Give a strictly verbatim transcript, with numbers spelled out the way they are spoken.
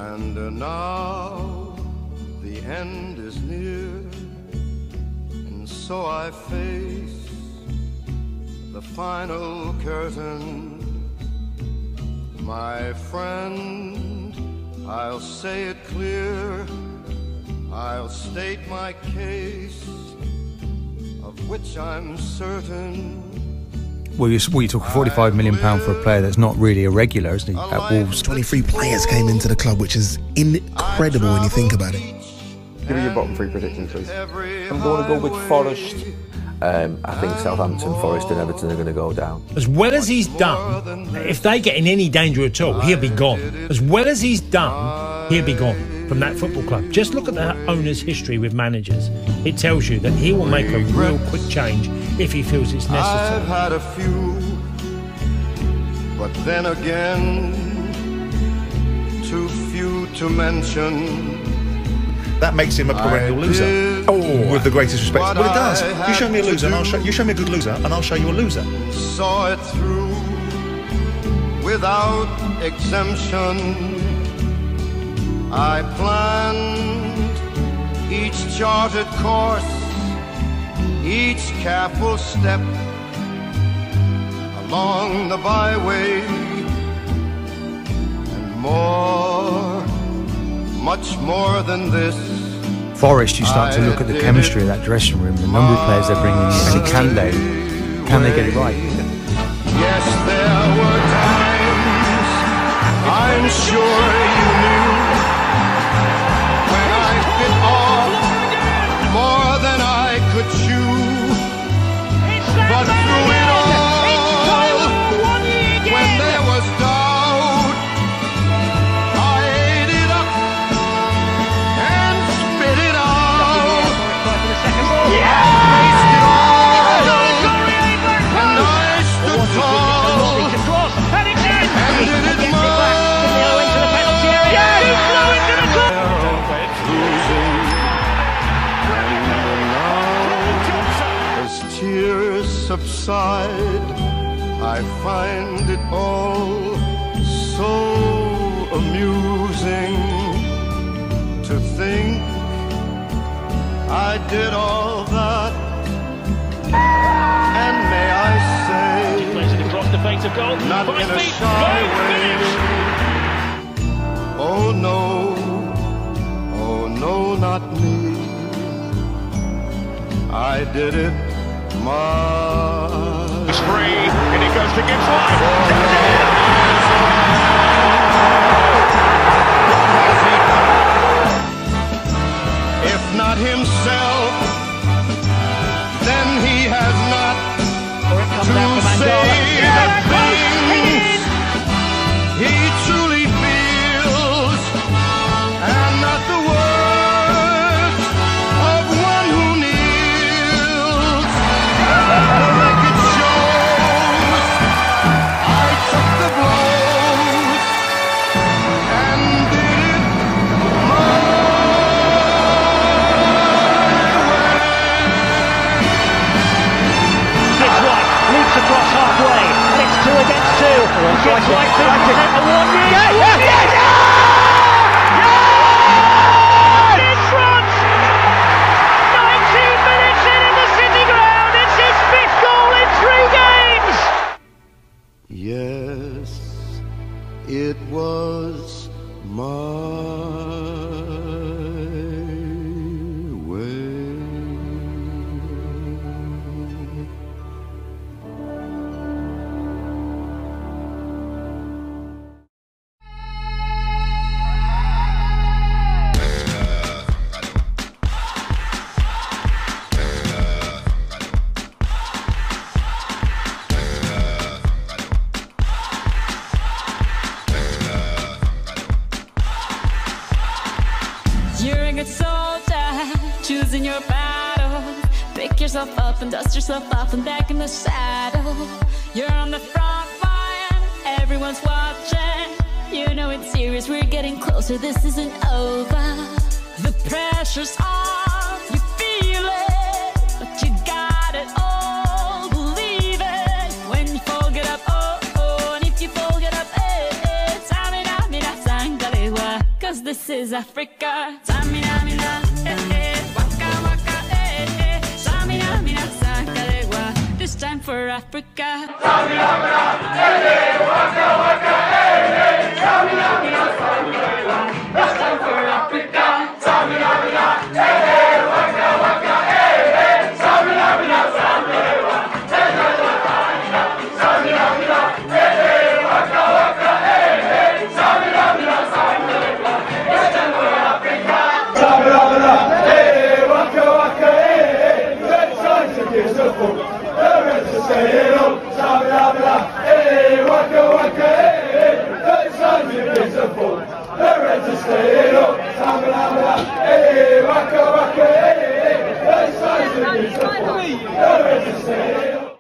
And uh, now the end is near, and so I face the final curtain. My friend, I'll say it clear, I'll state my case, of which I'm certain. Well, you're, well, you're talking forty-five million pounds for a player that's not really a regular, isn't he, at Wolves? twenty-three players came into the club, which is incredible when you think about it. Give me your bottom three predictions, please. I'm going to go with Forest. Um, I think Southampton, Forest and Everton are going to go down. As well as he's done, if they get in any danger at all, he'll be gone. As well as he's done, he'll be gone from that football club. Just look at the owner's history with managers. It tells you that he will make a real quick change if he feels it's necessary. I've had a few, but then again, too few to mention. That makes him a perennial loser. Oh, with the greatest respect. Well, it does. You show me a loser, and I'll show you show me a good loser, and I'll show you a loser. Saw it through without exemption. I planned each charted course, each careful step along the byway, and more, much more than this. Forest, you start to look at the chemistry of that dressing room, the number of players they're bringing in, and can they, can they get it right? Yes, there were times, I'm sure you knew, when I bit off more than I could chew. But through it all, when there was doubt, I ate it up and spit it out. Yeah! Faced it all, and I stood tall, and did it my as tears subside, I find it all so amusing to think I did all that, and may I say, he plays it across the face of goal. not Five in a feet, shy finish. way. Oh no, oh no, not me. I did it my. He's free, and it goes to Gibbs-white. If not himself, then he has not to say the things he truly feels, and not the words of one who kneels. The record shows I took the blows and did it my Gibbs-white leaps across halfway, and it's two against two. Gibbs-white thinks it's a one-year. Yeah, yeah, yeah, yeah! In front! nineteen minutes in in the City Ground. It's his fifth goal in three games. Yes, it was my way. You're a good soldier, choosing your battle. Pick yourself up and dust yourself off and back in the saddle. You're on the front line, everyone's watching. You know it's serious, we're getting closer, this isn't over. The pressure's on, you feel it, but you got it all, believe it. When you fall, get up, oh, oh, and if you fall, get up, eh, eh. Tamina, mina, sangalewa, 'cause this is Africa. Samina, mina, eh, eh, waka, waka, eh, eh. Samina, mina, sakalegua. This time for Africa. Samina, mina, eh.